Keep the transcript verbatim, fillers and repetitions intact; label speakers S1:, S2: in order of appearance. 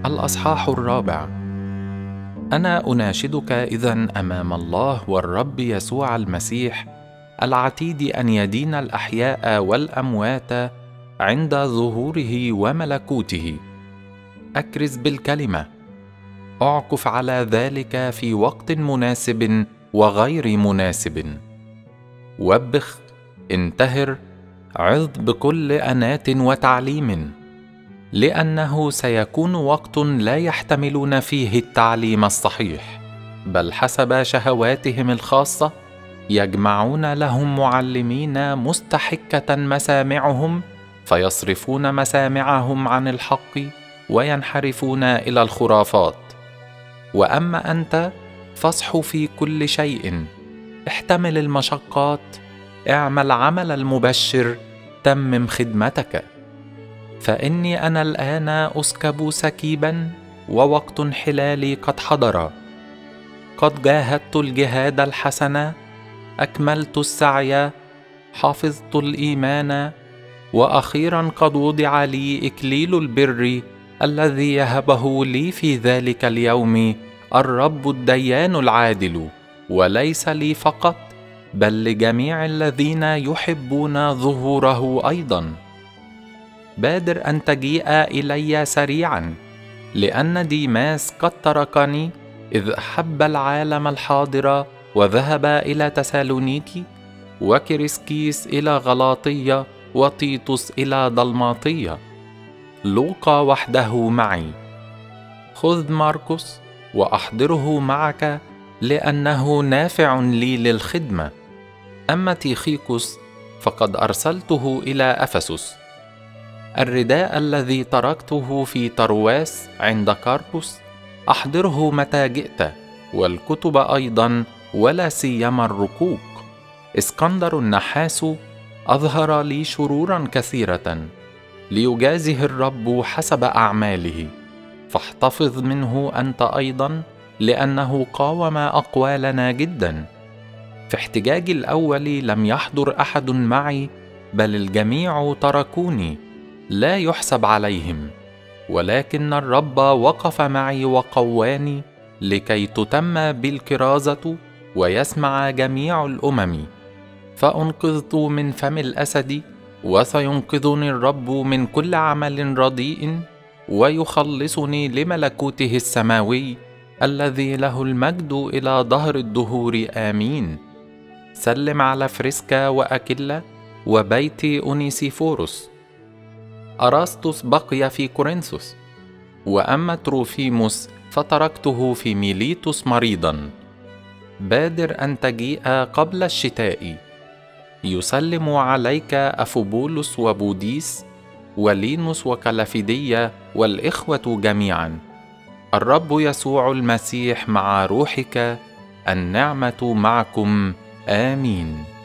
S1: الأصحاح الرابع. أنا أناشدك إذن أمام الله والرب يسوع المسيح العتيد أن يدين الأحياء والأموات عند ظهوره وملكوته. أكرز بالكلمة، أعكف على ذلك في وقت مناسب وغير مناسب، وبخ، انتهر، عظ بكل أنات وتعليم، لأنه سيكون وقت لا يحتملون فيه التعليم الصحيح، بل حسب شهواتهم الخاصة يجمعون لهم معلمين مستحكة مسامعهم، فيصرفون مسامعهم عن الحق وينحرفون إلى الخرافات. وأما أنت فاصح في كل شيء، احتمل المشقات، اعمل عمل المبشر، تمم خدمتك. فإني أنا الآن أسكب سكيبا، ووقت انحلالي قد حضر. قد جاهدت الجهاد الحسن، أكملت السعي، حفظت الإيمان، وأخيرا قد وضع لي إكليل البر الذي يهبه لي في ذلك اليوم الرب الديان العادل، وليس لي فقط بل لجميع الذين يحبون ظهوره أيضا. بادر أن تجيء إلي سريعا، لأن ديماس قد تركني إذ أحب العالم الحاضر وذهب إلى تسالونيكي، وكريسكيس إلى غلاطية، وتيتوس إلى دلماطية. لوقا وحده معي. خذ ماركوس وأحضره معك، لأنه نافع لي للخدمة. أما تيخيكوس فقد أرسلته إلى أفسس. الرداء الذي تركته في ترواس عند كاربوس أحضره متى جئت، والكتب أيضا، ولا سيما الرقوق. اسكندر النحاس أظهر لي شرورا كثيرة، ليجازه الرب حسب أعماله، فاحتفظ منه أنت أيضا، لأنه قاوم أقوالنا جدا. في احتجاجي الأول لم يحضر أحد معي، بل الجميع تركوني، لا يحسب عليهم، ولكن الرب وقف معي وقواني، لكي تتم بالكرازة ويسمع جميع الأمم. فأنقذت من فم الأسد، وسينقذني الرب من كل عمل رديء، ويخلصني لملكوته السماوي الذي له المجد إلى دهر الدهور. آمين. سلم على فريسكا وأكيلا وبيت أونيسيفوروس. أراستوس بقي في كورنثوس، وأما تروفيموس فتركته في ميليتوس مريضا. بادر أن تجيء قبل الشتاء. يسلم عليك أفوبولس وبوديس ولينوس وكلافيدية والإخوة جميعا. الرب يسوع المسيح مع روحك، النعمة معكم. آمين.